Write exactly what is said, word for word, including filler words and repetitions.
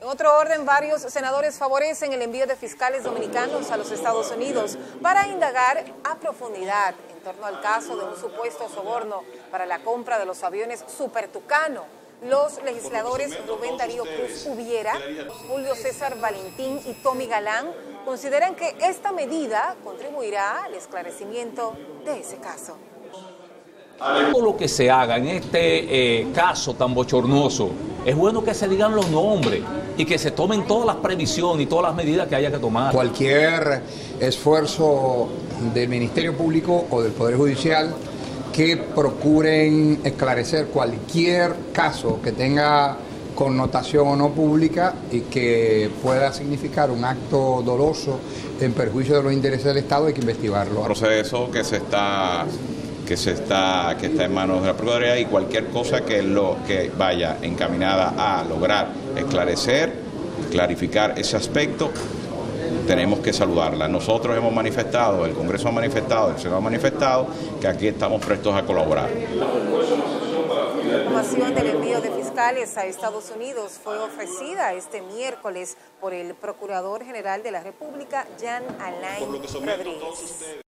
En otro orden, varios senadores favorecen el envío de fiscales dominicanos a los Estados Unidos para indagar a profundidad en torno al caso de un supuesto soborno para la compra de los aviones Super Tucano. Los legisladores Rubén Darío Cruz Hubiera, Julio César Valentín y Tommy Galán consideran que esta medida contribuirá al esclarecimiento de ese caso. Todo lo que se haga en este eh, caso tan bochornoso, es bueno que se digan los nombres y que se tomen todas las previsiones y todas las medidas que haya que tomar. Cualquier esfuerzo del Ministerio Público o del Poder Judicial que procuren esclarecer cualquier caso que tenga connotación o no pública y que pueda significar un acto doloso en perjuicio de los intereses del Estado, hay que investigarlo. Un proceso que se está que se está que está en manos de la Procuraduría, y cualquier cosa que lo que vaya encaminada a lograr esclarecer, clarificar ese aspecto, tenemos que saludarla. Nosotros hemos manifestado, el Congreso ha manifestado, el Senado ha manifestado que aquí estamos prestos a colaborar. La información del envío de fiscales a Estados Unidos fue ofrecida este miércoles por el Procurador General de la República, Jean Alain Rodríguez.